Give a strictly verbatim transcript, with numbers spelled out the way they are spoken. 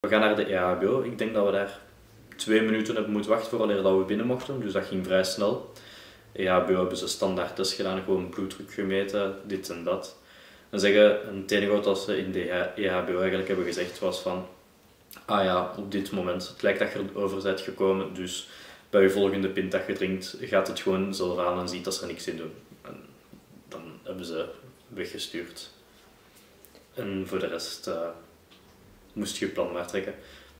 We gaan naar de E H B O. Ik denk dat we daar twee minuten hebben moeten wachten voordat we binnen mochten, dus dat ging vrij snel. E H B O hebben ze standaard test gedaan, gewoon bloeddruk gemeten, dit en dat. En zeggen, het enige wat ze in de E H B O eigenlijk hebben gezegd was van, ah ja, op dit moment, het lijkt dat je erover bent gekomen, dus bij je volgende pint dat je drinkt, gaat het gewoon zelf aan en ziet dat ze er niks in doen. En dan hebben ze weggestuurd. En voor de rest uh, moest je je plan maar trekken.